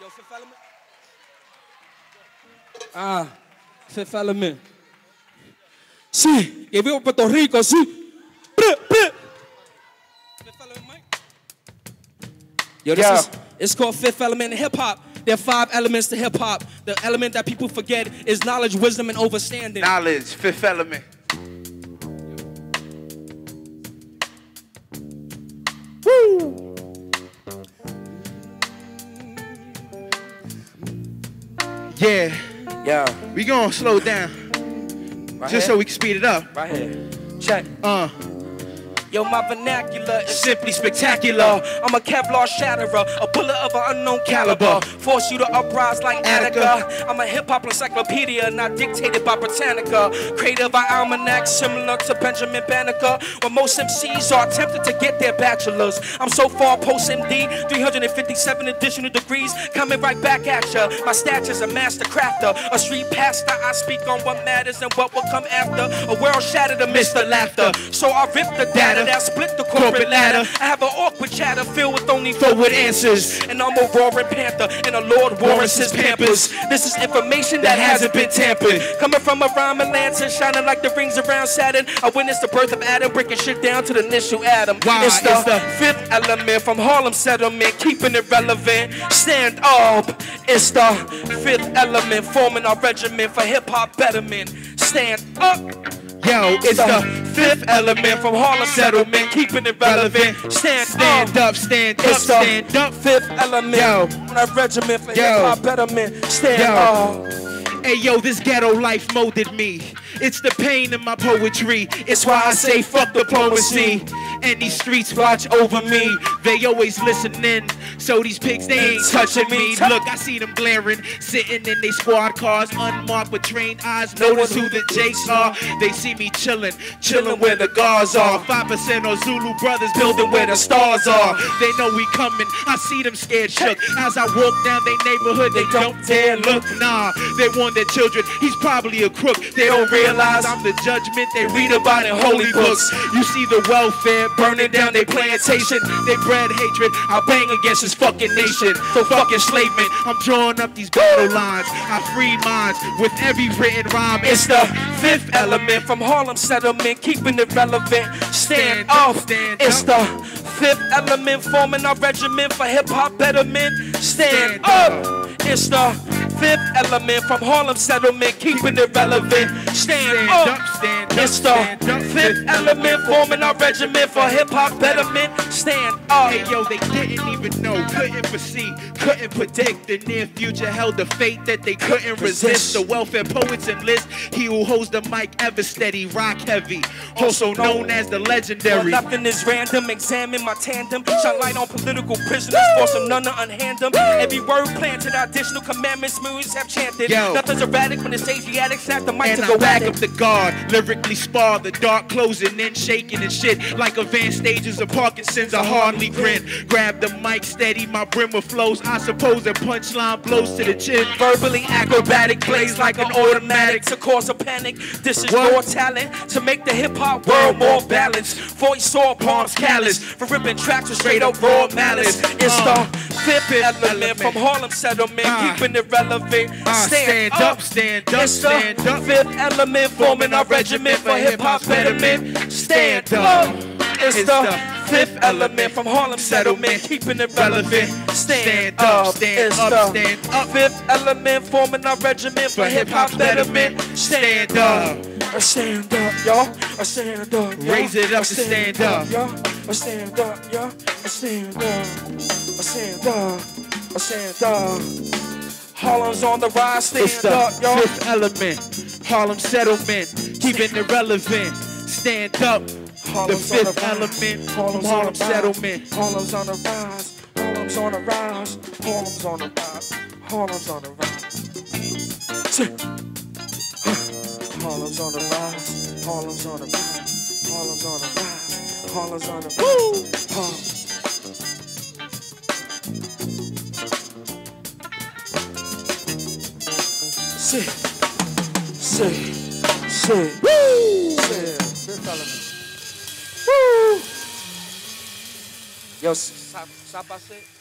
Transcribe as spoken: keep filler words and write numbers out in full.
Yo, Fifth Element. Ah, Fifth Element. Sí, que vivo en Puerto Rico, sí. Fifth Element, Mike. Yo, this Yo. is, it's called Fifth Element in hip hop. There are five elements to hip hop. The element that people forget is knowledge, wisdom, and understanding. Knowledge, Fifth Element. Woo! Yeah. Yo. We gonna slow down. Right just here? so we can speed it up. Right here. Check. Uh. Yo, my vernacular is simply spectacular. I'm a Kevlar shatterer, a bullet of an unknown caliber. Force you to uprise like Attica. I'm a hip-hop encyclopedia, not dictated by Britannica. Creator of an almanac similar to Benjamin Banneker, where most M Cs are tempted to get their bachelors. I'm so far post-M D, three hundred fifty-seven additional degrees, coming right back at ya. My stature's a master crafter, a street pastor. I speak on what matters and what will come after. A world shattered amidst the laughter. So I rip the data that split the corporate ladder. I have an awkward chatter filled with only forward answers. And I'm a roaring panther, and a Lord warrants his pampers. This is information that hasn't been tampered. Coming from a rhyming lantern, shining like the rings around Saturn. I witnessed the birth of Adam, breaking shit down to the initial atom. Wow, it's the, it's the fifth element from Harlem settlement, keeping it relevant. Stand up. It's the fifth element, forming our regiment for hip-hop betterment. Stand up. Yo, It's the fifth element from Harlem settlement, keeping it relevant. Stand, stand up, stand up, it's the stand up. fifth element Yo. from our regiment for Yo. hip-hop betterment. Stand Yo. up. Hey yo, this ghetto life molded me. It's the pain in my poetry. It's why I say fuck diplomacy. And these streets watch over me. They always listening. So these pigs, they ain't touching me. Look, I see them glaring, sitting in they squad cars, unmarked with trained eyes. Notice who the Jakes are. They see me chilling, chilling where the guards are. Five percent are Zulu brothers building where the stars are. They know we coming. I see them scared shook. As I walk down their neighborhood, they don't dare look. Nah, they want their children. He's probably a crook. They don't realize I'm the judgment they read about in holy books. You see the welfare burning down their plantation. They bred hatred. I bang against this fucking nation. So fuck enslavement. I'm drawing up these battle lines. I free minds with every written rhyme. It's the fifth element from Harlem settlement, keeping it relevant. Stand up. Stand It's up. the fifth element, forming our regiment for hip-hop betterment. Stand up. It's the fifth element from Harlem settlement, keeping it relevant. Stand up. Stand up. It's Stand the up. fifth element, forming our regiment for hip-hop betterment. Stand up. Hey yo, they didn't even know, couldn't foresee, couldn't predict. The near future held a fate that they couldn't resist. The welfare poets enlist, he who holds the mic ever steady, rock heavy, also known as the Well, legendary. nothing is random, examine my tandem. Shine light on political prisoners, force them none to unhand them. Every word planted, additional commandments, moons have chanted. Yo. Nothing's erratic when the Asiatic snap the mic And to I go back at up it. the guard, lyrically spar, the dark closing in, shaking and shit. Like advanced stages of Parkinson's, I hardly grin. Grab the mic steady, my brimmer flows. I suppose a punchline blows to the chin. Verbally acrobatic, plays like an automatic to cause a panic. This is What? raw talent to make the hip hop world more balanced. Voice sore, palms callous for ripping tracks with straight up raw malice. It's Uh, the fifth element from Harlem settlement, Uh, keeping it relevant. Uh, stand, up, stand up, It's the stand up. fifth element, forming our regiment for hip hop betterment. Stand up. It's the fifth element from Harlem settlement, keeping it relevant. Stand up. stand It's up, the stand up. fifth element, forming our regiment for hip hop betterment. Stand up. I stand up, y'all. I stand up, y'all. Raise it up I to stand up. y'all. I stand up, y'all. I stand up. I stand up. I stand up. Harlem's on the rise, stand It's the up, y'all. fifth element, Harlem settlement, keeping it relevant. Stand up, the Harlem's on the fifth rise. element, Harlem's Harlem on the rise. settlement. Harlem's on the rise. Harlem's on the rise. Harlem's on the rise. Harlem's on the rise. Harlem's on the rise. Harlem's on the rise. Harlem's on the rise. Harlem's on the rise. Harlem. Say, say, say, woo! Say, fifth element. Woo! Yo, stop, stop, I say.